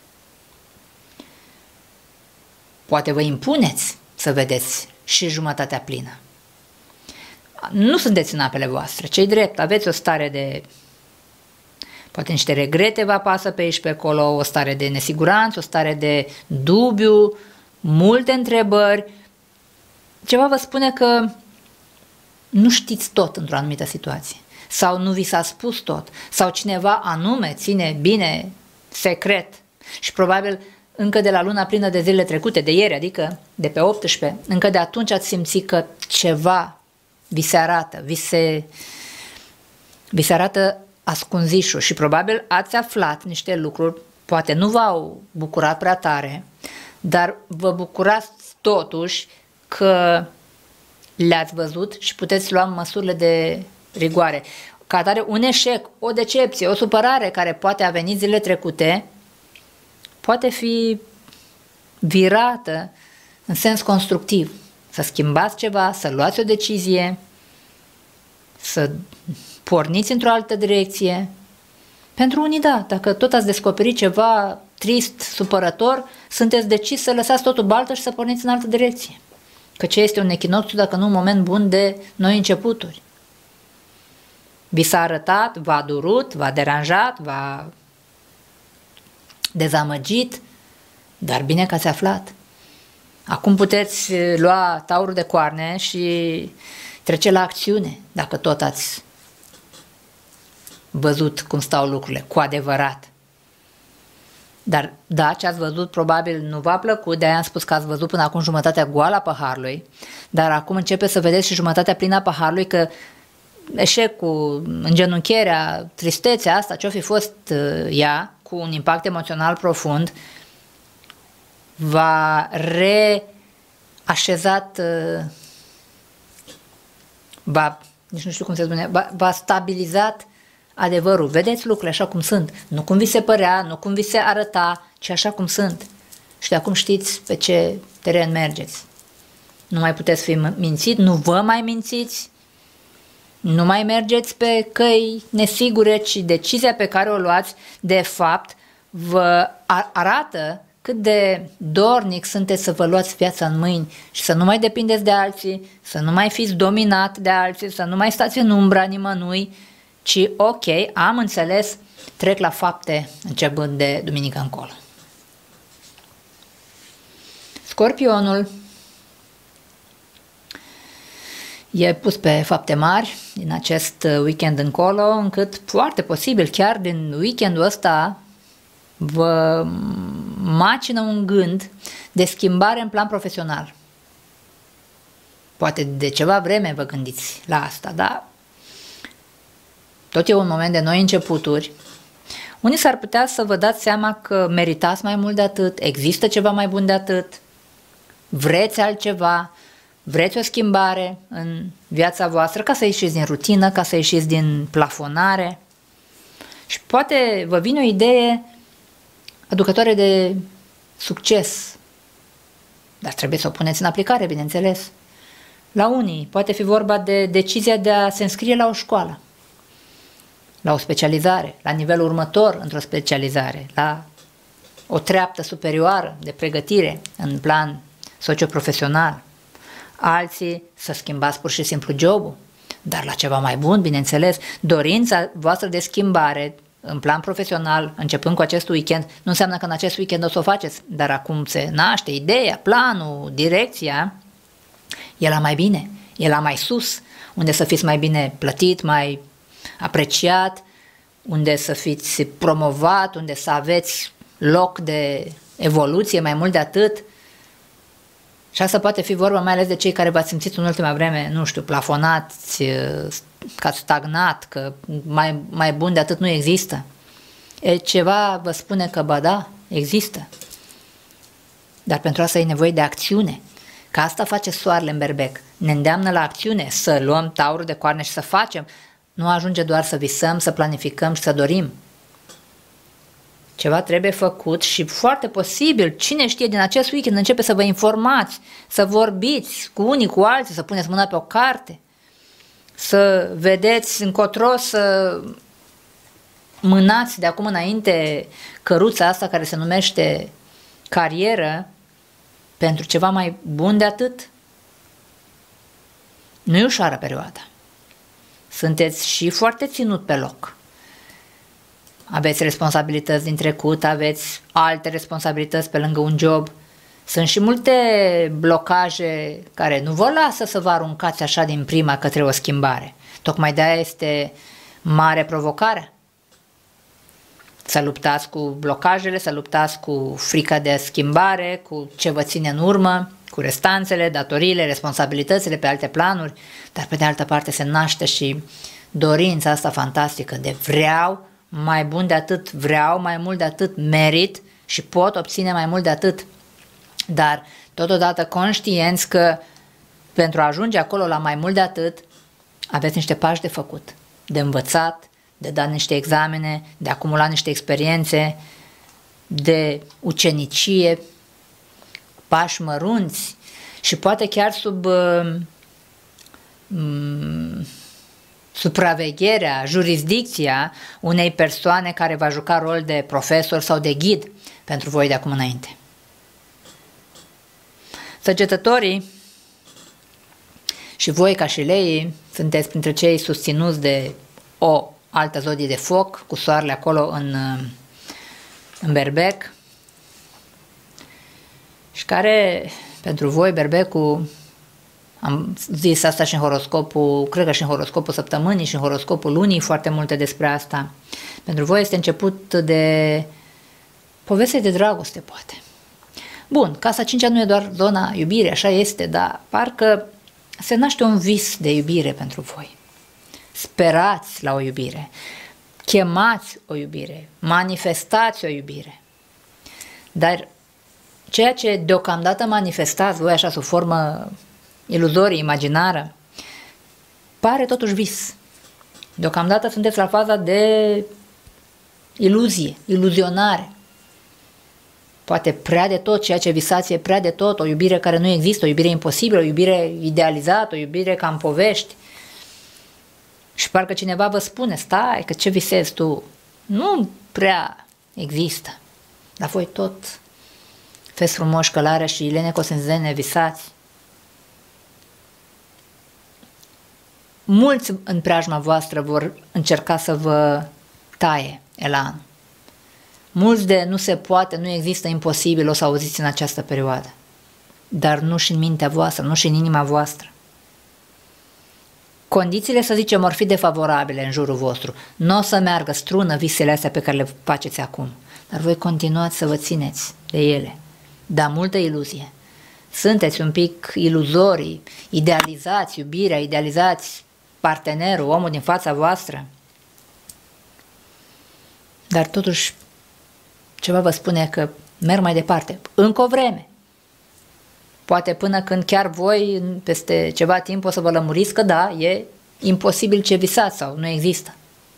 Poate vă impuneți să vedeți și jumătatea plină. Nu sunteți în apele voastre, cei drept, aveți o stare de, poate niște regrete vă apasă pe aici pe acolo, o stare de nesiguranță, o stare de dubiu, multe întrebări. Ceva vă spune că nu știți tot într-o anumită situație, sau nu vi s-a spus tot, sau cineva anume ține bine secret și probabil încă de la luna plină de zilele trecute, de ieri, adică de pe optsprezece, încă de atunci ați simțit că ceva vi se arată, vi se, vi se arată ascunzișul și probabil ați aflat niște lucruri poate nu v-au bucurat prea tare, dar vă bucurați totuși că le-ați văzut și puteți lua măsurile de rigoare. Ca atare, un eșec, o decepție, o supărare care poate a venit zilele trecute, poate fi virată în sens constructiv. Să schimbați ceva, să luați o decizie, să porniți într-o altă direcție. Pentru unii, da, dacă tot ați descoperit ceva trist, supărător, sunteți decis să lăsați totul baltă și să porniți în altă direcție. Că ce este un echinocțiu dacă nu un moment bun de noi începuturi? Vi s-a arătat, v-a durut, v-a deranjat, v-a dezamăgit, dar bine că ați aflat. Acum puteți lua taurul de coarne și trece la acțiune, dacă tot ați văzut cum stau lucrurile, cu adevărat. Dar da, ce ați văzut probabil nu v-a plăcut, de-aia am spus că ați văzut până acum jumătatea goală a paharului, dar acum începeți să vedeți și jumătatea plină a paharului, că eșecul, îngenuncherea, tristețea asta, ce-o fi fost ea, cu un impact emoțional profund, v-a reașezat, v-a, nici nu știu cum se spune, v-a stabilizat adevărul. Vedeți lucrurile așa cum sunt, nu cum vi se părea, nu cum vi se arăta, ci așa cum sunt. Și de acum știți pe ce teren mergeți. Nu mai puteți fi mințit, nu vă mai mințiți, nu mai mergeți pe căi nesigure, ci decizia pe care o luați, de fapt, vă arată cât de dornic sunteți să vă luați viața în mâini și să nu mai depindeți de alții, să nu mai fiți dominat de alții, să nu mai stați în umbra nimănui, ci ok, am înțeles, trec la fapte începând de duminică încolo. Scorpionul e pus pe fapte mari din acest weekend încolo, încât foarte posibil chiar din weekendul ăsta vă macină un gând de schimbare în plan profesional. Poate de ceva vreme vă gândiți la asta, dar tot e un moment de noi începuturi. Unii s-ar putea să vă dați seama că meritați mai mult de atât, există ceva mai bun de atât, vreți altceva, vreți o schimbare în viața voastră ca să ieșiți din rutină, ca să ieșiți din plafonare. Și poate vă vine o idee aducătoare de succes, dar trebuie să o puneți în aplicare, bineînțeles. La unii poate fi vorba de decizia de a se înscrie la o școală, la o specializare, la nivelul următor într-o specializare, la o treaptă superioară de pregătire în plan socioprofesional. Alții să schimbați pur și simplu jobul, dar la ceva mai bun, bineînțeles. Dorința voastră de schimbare în plan profesional, începând cu acest weekend, nu înseamnă că în acest weekend o să o faceți, dar acum se naște ideea, planul, direcția, e la mai bine, e la mai sus, unde să fiți mai bine plătit, mai apreciat, unde să fiți promovat, unde să aveți loc de evoluție, mai mult de atât. Și asta poate fi vorba mai ales de cei care v-ați simțit în ultima vreme, nu știu, plafonați, că ați stagnat, că mai, mai bun de atât nu există. E, ceva vă spune că, ba da, există. Dar pentru asta e nevoie de acțiune. Că asta face soarele în berbec. Ne îndeamnă la acțiune, să luăm taurul de coarne și să facem. Nu ajunge doar să visăm, să planificăm și să dorim. Ceva trebuie făcut și foarte posibil, cine știe, din acest weekend începe să vă informați, să vorbiți cu unii, cu alții, să puneți mâna pe o carte, să vedeți încotro, să mânați de acum înainte căruța asta care se numește carieră pentru ceva mai bun de atât. Nu e ușoară perioada. Sunteți și foarte ținut pe loc. Aveți responsabilități din trecut, aveți alte responsabilități pe lângă un job. Sunt și multe blocaje care nu vă lasă să vă aruncați așa din prima către o schimbare. Tocmai de-aia este mare provocare. Să luptați cu blocajele, să luptați cu frica de schimbare, cu ce vă ține în urmă, cu restanțele, datoriile, responsabilitățile pe alte planuri, dar pe de altă parte se naște și dorința asta fantastică de vreau mai bun de atât vreau, mai mult de atât merit și pot obține mai mult de atât. Dar totodată conștienți că pentru a ajunge acolo la mai mult de atât, aveți niște pași de făcut, de învățat, de dat niște examene, de acumulat niște experiențe, de ucenicie, pași mărunți și poate chiar sub uh, um, supravegherea, jurisdicția unei persoane care va juca rol de profesor sau de ghid pentru voi de acum înainte. Săgetătorii și voi ca și leii sunteți printre cei susținuți de o altă zodie de foc, cu soarele acolo în, în berbec, și care pentru voi, berbecul, am zis asta și în horoscopul, cred că și în horoscopul săptămânii și în horoscopul lunii, foarte multe despre asta. Pentru voi este început de poveste de dragoste, poate. Bun, casa cincea nu e doar zona iubire, așa este, dar parcă se naște un vis de iubire pentru voi. Sperați la o iubire, chemați o iubire, manifestați o iubire. Dar ceea ce deocamdată manifestați voi așa sub formă iluzorie, imaginară, pare totuși vis. Deocamdată sunteți la faza de iluzie, iluzionare. Poate prea de tot, ceea ce visați e prea de tot, o iubire care nu există, o iubire imposibilă, o iubire idealizată, o iubire ca în povești. Și parcă cineva vă spune, stai, că ce visezi tu? Nu prea există. Dar voi tot fiți frumoși călare și Ilene Cosenzene visați. Mulți în preajma voastră vor încerca să vă taie elanul. Mulți de nu se poate, nu există, imposibil, o să auziți în această perioadă. Dar nu și în mintea voastră, nu și în inima voastră. Condițiile, să zicem, ar fi defavorabile în jurul vostru. Nu o să meargă strună visele astea pe care le faceți acum. Dar voi continuați să vă țineți de ele. Da, multă iluzie. Sunteți un pic iluzorii, idealizați iubirea, idealizați partenerul, omul din fața voastră. Dar totuși ceva vă spune că merg mai departe. Încă o vreme. Poate până când chiar voi, peste ceva timp, o să vă lămuriți că da, e imposibil ce visați sau nu există.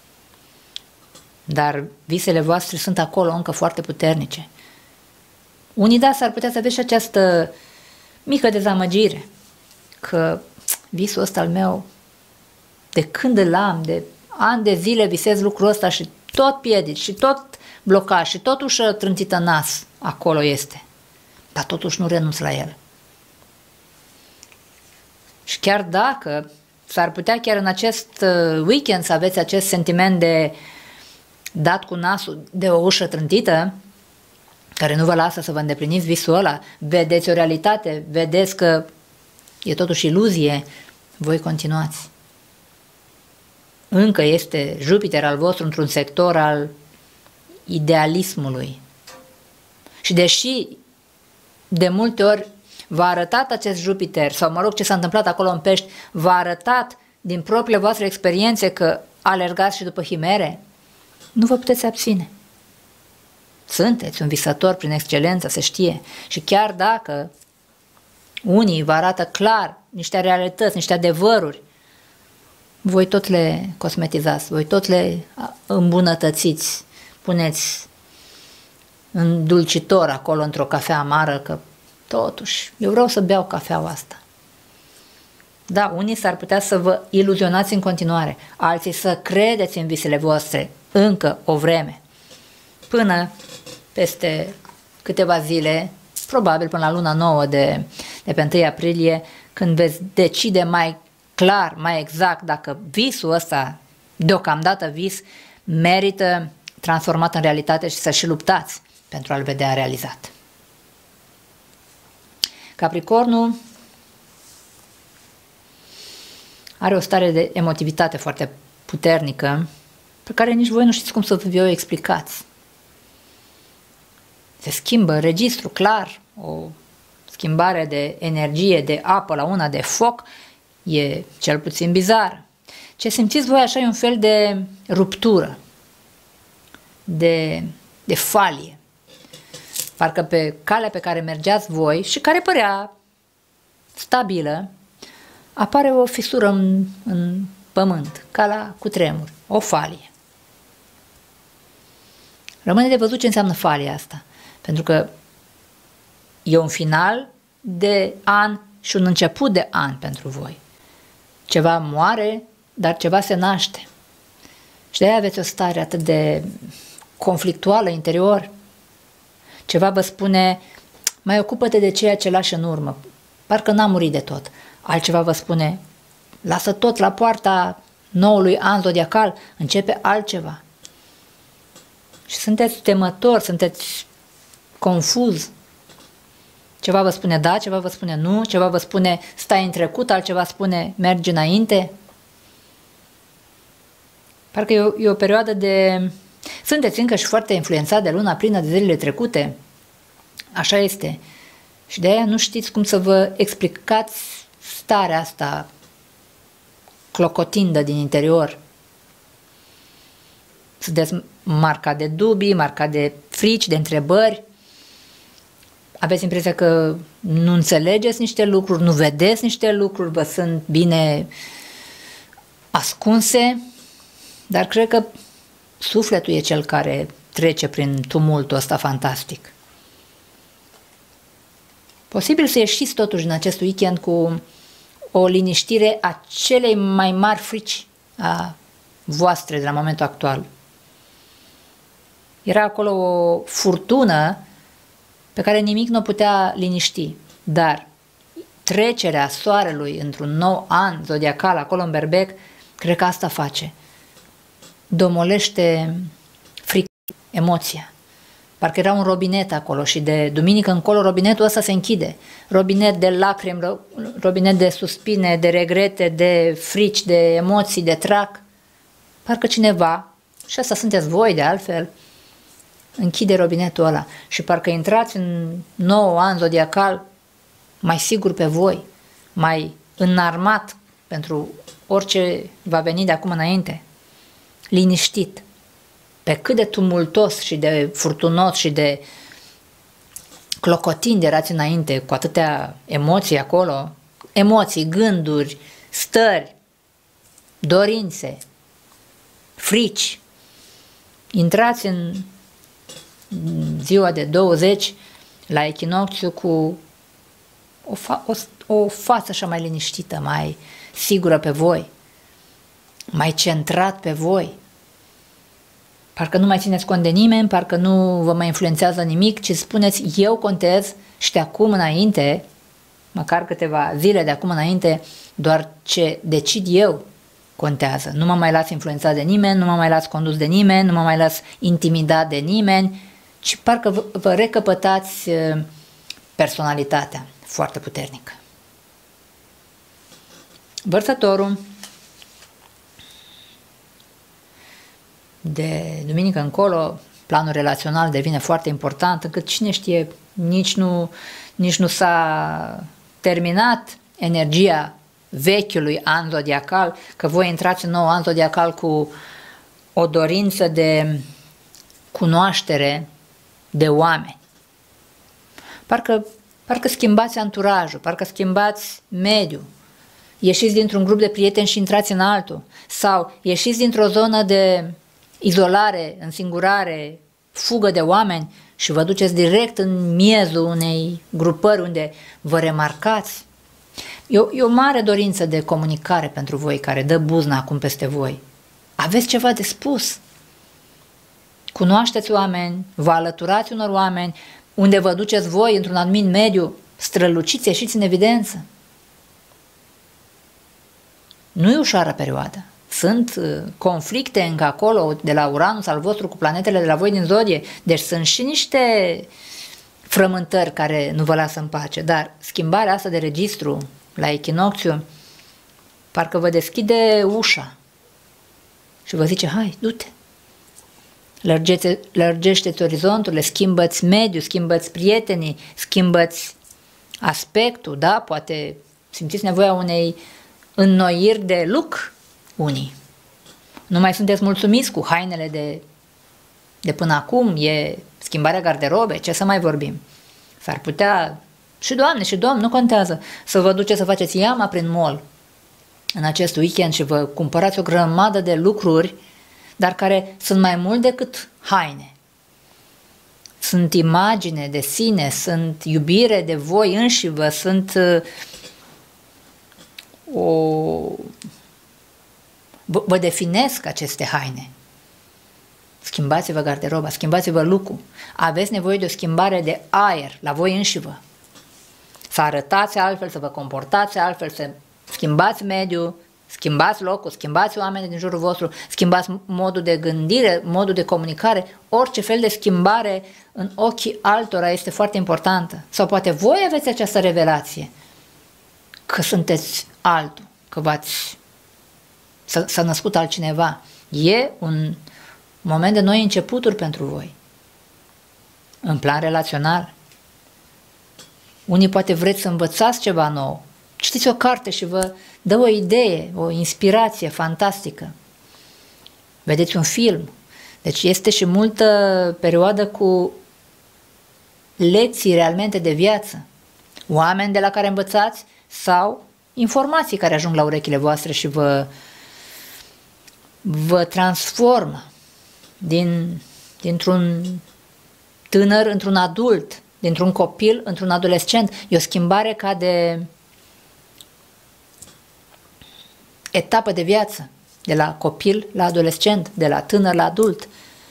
Dar visele voastre sunt acolo încă foarte puternice. Unii, da, s-ar putea să aveți și această mică dezamăgire că visul ăsta al meu, de când îl am, de ani de zile visez lucrul ăsta și tot piedici și tot blocaj și tot ușă trântită nas acolo este. Dar totuși nu renunț la el. Și chiar dacă s-ar putea chiar în acest weekend să aveți acest sentiment de dat cu nasul de o ușă trântită, care nu vă lasă să vă îndepliniți visul ăla, vedeți o realitate, vedeți că e totuși iluzie, voi continuați. Încă este Jupiter al vostru într-un sector al idealismului. Și deși de multe ori v-a arătat acest Jupiter, sau mă rog ce s-a întâmplat acolo în Pești, v-a arătat din propriile voastre experiențe că alergați și după chimere, nu vă puteți abține. Sunteți un visător prin excelență, se știe. Și chiar dacă unii vă arată clar niște realități, niște adevăruri, voi tot le cosmetizați, voi tot le îmbunătățiți, puneți în dulcitor acolo într-o cafea amară, că totuși eu vreau să beau cafeaua asta. Da, unii s-ar putea să vă iluzionați în continuare, alții să credeți în visele voastre încă o vreme, până peste câteva zile, probabil până la luna nouă de, de pe întâi aprilie, când veți decide mai clar, mai exact dacă visul ăsta, deocamdată vis, merită transformat în realitate și să și luptați pentru a-l vedea realizat. Capricornul are o stare de emotivitate foarte puternică, pe care nici voi nu știți cum să vi-o explicați. Se schimbă registru clar, o schimbare de energie, de apă la una de foc, e cel puțin bizară. Ce simțiți voi așa e un fel de ruptură. de, de falie. Parcă pe calea pe care mergeați voi și care părea stabilă, apare o fisură în, în pământ, ca la cutremur, o falie. Rămâne de văzut ce înseamnă falia asta, pentru că e un final de an și un început de an pentru voi. Ceva moare, dar ceva se naște. Și de-aia aveți o stare atât de conflictuală interior. Ceva vă spune, mai ocupă-te de ceea ce lași în urmă, parcă n-a murit de tot. Altceva vă spune, lasă tot la poarta noului an zodiacal, începe altceva. Și sunteți temători, sunteți confuz. Ceva vă spune da, ceva vă spune nu, ceva vă spune stai în trecut, altceva spune mergi înainte. Parcă e o, e o perioadă de... Sunteți încă și foarte influențați de luna plină de zilele trecute. Așa este. Și de aia nu știți cum să vă explicați starea asta clocotindă din interior. Sunteți marcat de dubii, marcat de frici, de întrebări. Aveți impresia că nu înțelegeți niște lucruri, nu vedeți niște lucruri, vă sunt bine ascunse, dar cred că sufletul e cel care trece prin tumultul ăsta fantastic. Posibil să ieșiți totuși în acest weekend cu o liniștire a celei mai mari frici a voastre de la momentul actual. Era acolo o furtună pe care nimic nu o putea liniști, dar trecerea soarelui într-un nou an zodiacal acolo în Berbec, cred că asta face. Domolește frica, emoția. Parcă era un robinet acolo și de duminică încolo robinetul ăsta se închide. Robinet de lacrimi, robinet de suspine, de regrete, de frici, de emoții, de trac. Parcă cineva, și asta sunteți voi de altfel, închide robinetul ăla și parcă intrați în nou an zodiacal mai sigur pe voi, mai înarmat pentru orice va veni de acum înainte, liniștit. Pe cât de tumultos și de furtunos și de clocotind erați înainte, cu atâtea emoții acolo, emoții, gânduri, stări, dorințe, frici, intrați în ziua de douăzeci la echinocțiu cu o, fa o, o față așa mai liniștită, mai sigură pe voi, mai centrat pe voi. Parcă nu mai țineți cont de nimeni, parcă nu vă mai influențează nimic, ci spuneți eu contez și de acum înainte, măcar câteva zile de acum înainte, doar ce decid eu contează. Nu mă mai las influențat de nimeni, nu mă mai las condus de nimeni, nu mă mai las intimidat de nimeni, ci parcă vă, vă recăpătați personalitatea foarte puternică. Vărsătorul, de duminică încolo, planul relațional devine foarte important, încât cine știe, nici nu, nici nu s-a terminat energia vechiului an zodiacal, că voi intrați în nou an zodiacal cu o dorință de cunoaștere de oameni. Parcă, parcă schimbați anturajul, parcă schimbați mediul, ieșiți dintr-un grup de prieteni și intrați în altul, sau ieșiți dintr-o zonă de izolare, însingurare, fugă de oameni și vă duceți direct în miezul unei grupări unde vă remarcați. E o, e o mare dorință de comunicare pentru voi care dă buzna acum peste voi. Aveți ceva de spus. Cunoașteți oameni, vă alăturați unor oameni, unde vă duceți voi într-un anumit mediu, străluciți, ieșiți în evidență. Nu e ușoară perioada. Sunt conflicte încă acolo de la Uranus al vostru cu planetele de la voi din zodie, deci sunt și niște frământări care nu vă lasă în pace, dar schimbarea asta de registru la echinocțiu parcă vă deschide ușa și vă zice, hai, du-te, lărgește-ți orizonturile, schimbă-ți mediul, schimbă-ți prietenii, schimbă-ți aspectul, da, poate simțiți nevoia unei înnoiri de look unii. Nu mai sunteți mulțumiți cu hainele de de până acum, e schimbarea garderobei, ce să mai vorbim. S-ar putea, și doamne și domn, nu contează, să vă duceți să faceți iama prin mall în acest weekend și vă cumpărați o grămadă de lucruri, dar care sunt mai mult decât haine. Sunt imagine de sine, sunt iubire de voi înșivă, sunt uh, o... vă definesc aceste haine. Schimbați-vă garderoba, schimbați-vă look-ul. Aveți nevoie de o schimbare de aer la voi înșivă. Să arătați altfel, să vă comportați altfel, să schimbați mediul, schimbați locul, schimbați oamenii din jurul vostru, schimbați modul de gândire, modul de comunicare. Orice fel de schimbare în ochii altora este foarte importantă. Sau poate voi aveți această revelație că sunteți altul, că v-ați s-a născut altcineva. E un moment de noi începuturi pentru voi. În plan relațional. Unii poate vreți să învățați ceva nou. Citiți o carte și vă dă o idee, o inspirație fantastică. Vedeți un film. Deci este și multă perioadă cu lecții realmente de viață. Oameni de la care învățați sau informații care ajung la urechile voastre și vă, vă transformă din, dintr-un tânăr într-un adult, dintr-un copil într-un adolescent. E o schimbare ca de etapă de viață, de la copil la adolescent, de la tânăr la adult,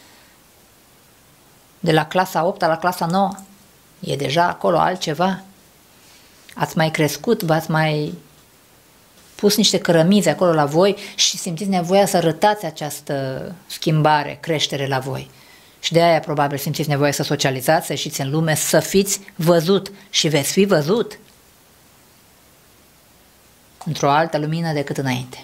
de la clasa a opta la clasa a noua. E deja acolo altceva. Ați mai crescut, v-ați mai pus niște cărămizi acolo la voi și simțiți nevoia să arătați această schimbare, creștere la voi. Și de aia probabil simțiți nevoia să socializați, să ieșiți în lume, să fiți văzut și veți fi văzut într-o altă lumină decât înainte.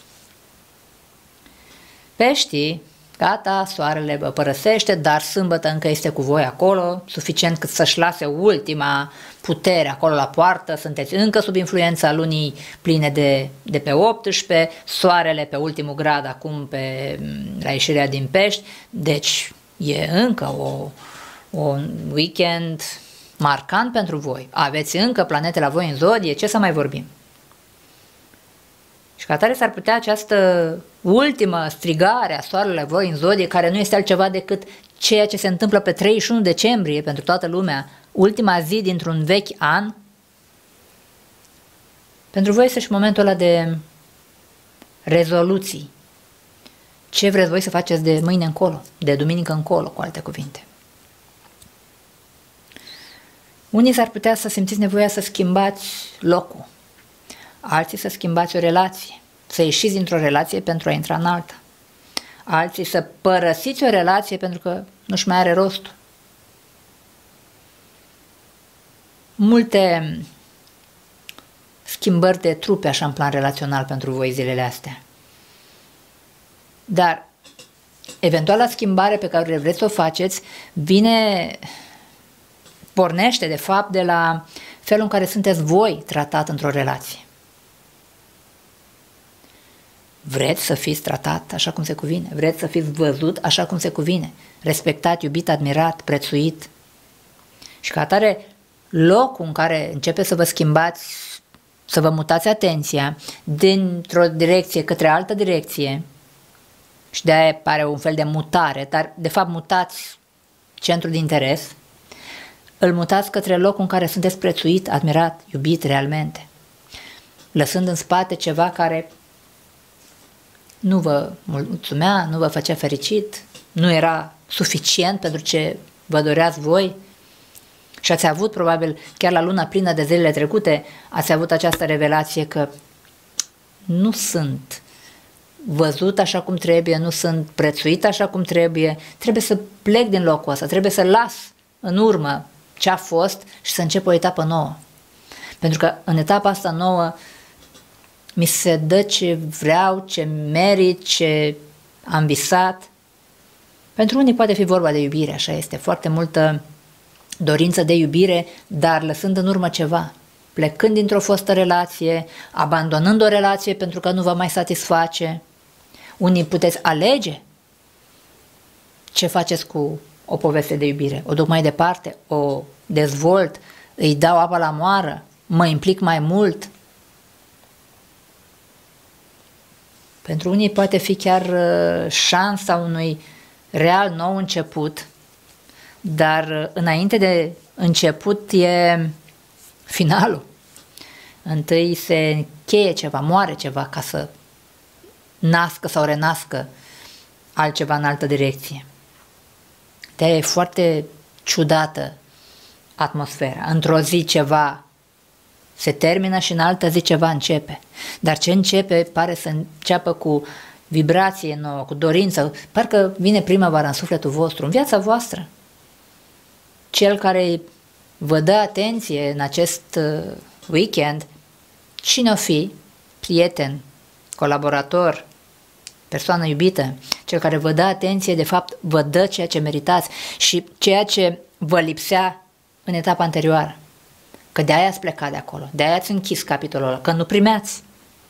Peștii, gata, soarele vă părăsește, dar sâmbătă încă este cu voi acolo, suficient cât să-și lase ultima putere acolo la poartă, sunteți încă sub influența lunii pline de, de pe optsprezece, soarele pe ultimul grad acum pe, la ieșirea din Pești, deci e încă o, un weekend marcant pentru voi. Aveți încă planete la voi în zodie, ce să mai vorbim? Și ca tare s-ar putea această ultimă strigare a soarelui la voi în zodie, care nu este altceva decât ceea ce se întâmplă pe treizeci și unu decembrie pentru toată lumea, ultima zi dintr-un vechi an, pentru voi este și momentul ăla de rezoluții. Ce vreți voi să faceți de mâine încolo, de duminică încolo, cu alte cuvinte. Unii s-ar putea să simțiți nevoia să schimbați locul, alții să schimbați o relație, să ieșiți dintr-o relație pentru a intra în alta, alții să părăsiți o relație pentru că nu-și mai are rostul. Multe schimbări de trupe așa în plan relațional pentru voi zilele astea. Dar eventuala schimbare pe care vreți să o faceți vine, pornește de fapt de la felul în care sunteți voi tratat într-o relație. Vreți să fiți tratat așa cum se cuvine, vreți să fiți văzut așa cum se cuvine, respectat, iubit, admirat, prețuit. Și ca atare, locul în care începe să vă schimbați, să vă mutați atenția dintr-o direcție către altă direcție, și de aia pare un fel de mutare, dar de fapt mutați centrul de interes, îl mutați către locul în care sunteți prețuit, admirat, iubit realmente, lăsând în spate ceva care nu vă mulțumea, nu vă făcea fericit, nu era suficient pentru ce vă doreați voi. Și ați avut, probabil, chiar la luna plină de zilele trecute, ați avut această revelație că nu sunt văzut așa cum trebuie, nu sunt prețuit așa cum trebuie, trebuie să plec din locul ăsta, trebuie să las în urmă ce a fost și să încep o etapă nouă. Pentru că în etapa asta nouă mi se dă ce vreau, ce merit, ce am visat. Pentru unii poate fi vorba de iubire, așa este, foarte multă dorință de iubire, dar lăsând în urmă ceva, plecând dintr-o fostă relație, abandonând o relație pentru că nu vă mai satisface. Unii puteți alege Ce faceți cu o poveste de iubire? O duc mai departe? O dezvolt? Îi dau apa la moară? Mă implic mai mult? Pentru unii poate fi chiar șansa unui real nou început, dar înainte de început e finalul. Întâi se încheie ceva, moare ceva ca să nască sau renască altceva în altă direcție. De-aia e foarte ciudată atmosfera. Într-o zi ceva se termină și în altă zi ceva începe. Dar ce începe pare să înceapă cu vibrație nouă, cu dorință. Parcă vine primăvara în sufletul vostru, în viața voastră. Cel care vă dă atenție în acest weekend, cine o fi, prieten, colaborator, persoană iubită, cel care vă dă atenție, de fapt, vă dă ceea ce meritați și ceea ce vă lipsea în etapa anterioară. Că de-aia ați plecat de acolo, de-aia ați închis capitolul ăla, că nu primeați.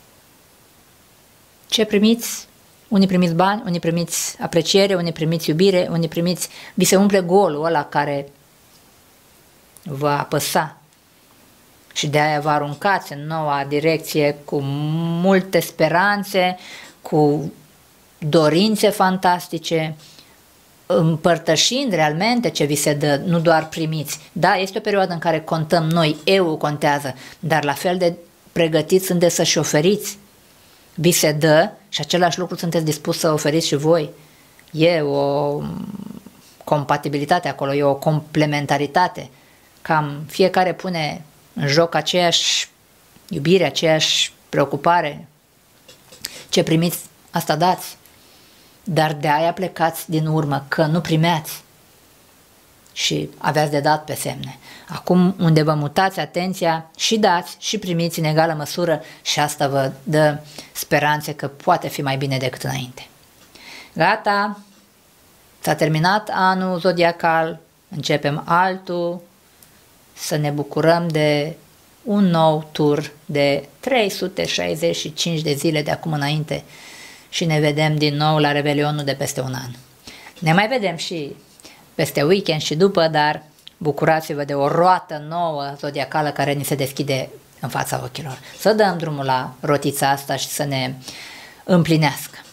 Ce primiți? Unii primiți bani, unii primiți apreciere, unii primiți iubire, unii primiți... Vi se umple golul ăla care vă apăsa. Și de-aia vă aruncați în noua direcție cu multe speranțe, cu dorințe fantastice, împărtășind realmente ce vi se dă, nu doar primiți. Da, este o perioadă în care contăm noi, eu contează, dar la fel de pregătiți sunteți să-și oferiți. Vi se dă și același lucru sunteți dispus să oferiți și voi. E o compatibilitate acolo, e o complementaritate. Cam fiecare pune în joc aceeași iubire, aceeași preocupare. Ce primiți, asta dați. Dar de aia plecați din urmă, că nu primeați și aveați de dat pe semne. Acum unde vă mutați atenția și dați și primiți în egală măsură și asta vă dă speranțe că poate fi mai bine decât înainte. Gata, s-a terminat anul zodiacal, începem altul, să ne bucurăm de un nou tur de trei sute șaizeci și cinci de zile de acum înainte și ne vedem din nou la Revelionul de peste un an. Ne mai vedem și peste weekend și după, dar bucurați-vă de o roată nouă zodiacală care ni se deschide în fața ochilor. Să dăm drumul la rotița asta și să ne împlinească.